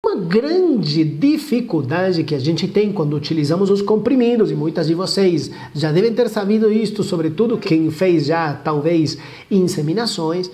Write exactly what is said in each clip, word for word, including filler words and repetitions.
Uma grande dificuldade que a gente tem quando utilizamos os comprimidos, e muitas de vocês já devem ter sabido isto, sobretudo quem fez já, talvez, inseminações,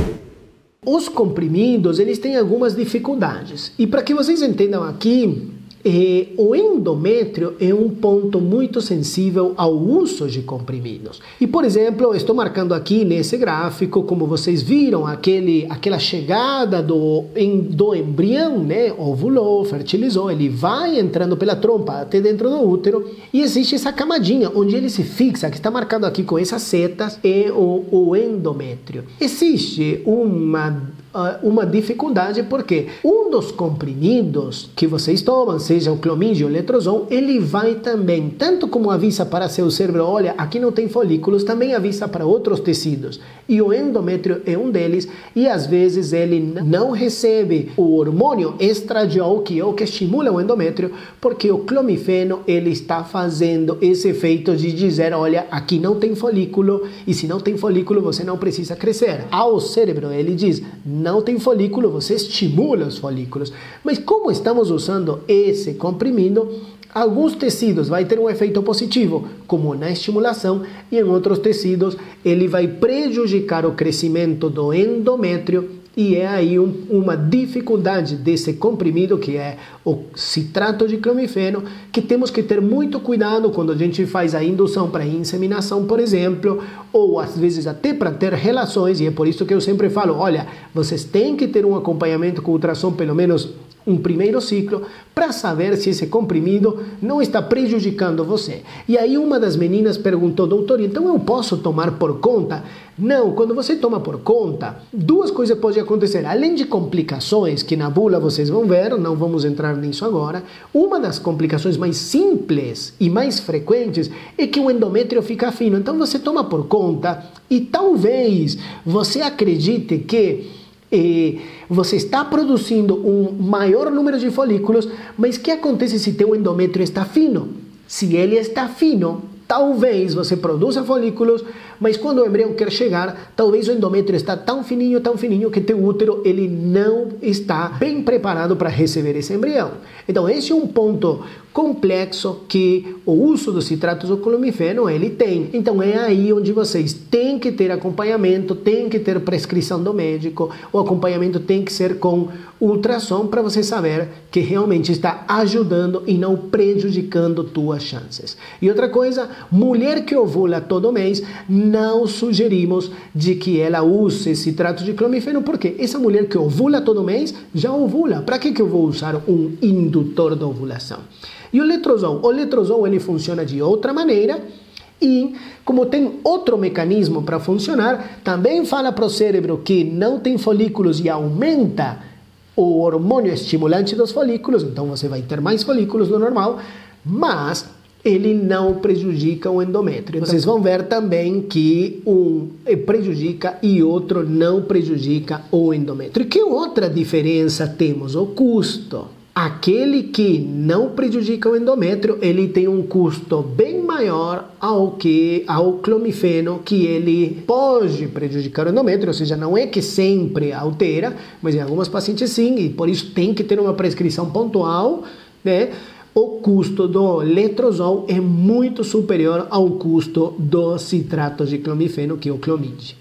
os comprimidos, eles têm algumas dificuldades. E para que vocês entendam aqui, eh, o endométrio é um ponto muito sensível ao uso de comprimidos. E, por exemplo, estou marcando aqui nesse gráfico, como vocês viram, aquele, aquela chegada do, em, do embrião, né? Ovulou, fertilizou, ele vai entrando pela trompa até dentro do útero, e existe essa camadinha onde ele se fixa, que está marcado aqui com essas setas, é o, o endométrio. Existe uma uma dificuldade porque um dos comprimidos que vocês tomam, seja o Clomid ou o Letrozol, ele vai também, tanto como avisa para seu cérebro, olha, aqui não tem folículos, também avisa para outros tecidos. E o endométrio é um deles, e às vezes ele não recebe o hormônio estradiol, que é o que estimula o endométrio, porque o clomifeno, ele está fazendo esse efeito de dizer, olha, aqui não tem folículo, e se não tem folículo, você não precisa crescer. Ao cérebro, ele diz, não tem folículo, você estimula os folículos. Mas como estamos usando esse comprimido, alguns tecidos vai ter um efeito positivo, como na estimulação, e em outros tecidos ele vai prejudicar o crescimento do endométrio, e é aí um, uma dificuldade desse comprimido, que é o citrato de clomifeno, que temos que ter muito cuidado quando a gente faz a indução para inseminação, por exemplo, ou às vezes até para ter relações, e é por isso que eu sempre falo, olha, vocês têm que ter um acompanhamento com ultrassom, pelo menos um primeiro ciclo, para saber se esse comprimido não está prejudicando você. E aí uma das meninas perguntou, doutor, então eu posso tomar por conta? Não, quando você toma por conta, duas coisas podem acontecer. Além de complicações, que na bula vocês vão ver, não vamos entrar nisso agora, uma das complicações mais simples e mais frequentes é que o endométrio fica fino. Então você toma por conta e talvez você acredite que E você está produzindo um maior número de folículos, mas o que acontece se teu endométrio está fino? Se ele está fino, talvez você produza folículos, mas quando o embrião quer chegar, talvez o endométrio está tão fininho, tão fininho, que teu útero ele não está bem preparado para receber esse embrião. Então esse é um ponto complexo que o uso dos citratos do clomifeno ele tem. Então é aí onde vocês têm que ter acompanhamento, têm que ter prescrição do médico, o acompanhamento tem que ser com ultrassom para você saber que realmente está ajudando e não prejudicando tuas chances. E outra coisa, mulher que ovula todo mês, não sugerimos de que ela use citrato de clomifeno, porque essa mulher que ovula todo mês já ovula. Para que que eu vou usar um indutor da ovulação? E o letrozol? O letrozol ele funciona de outra maneira e, como tem outro mecanismo para funcionar, também fala para o cérebro que não tem folículos e aumenta o hormônio estimulante dos folículos, então você vai ter mais folículos do normal, mas ele não prejudica o endométrio. Vocês vão ver também que um prejudica e outro não prejudica o endométrio. Que outra diferença temos? O custo. Aquele que não prejudica o endométrio, ele tem um custo bem maior ao que ao clomifeno, que ele pode prejudicar o endométrio, ou seja, não é que sempre altera, mas em algumas pacientes sim, e por isso tem que ter uma prescrição pontual, né? O custo do letrozol é muito superior ao custo do citrato de clomifeno, que é o Clomid.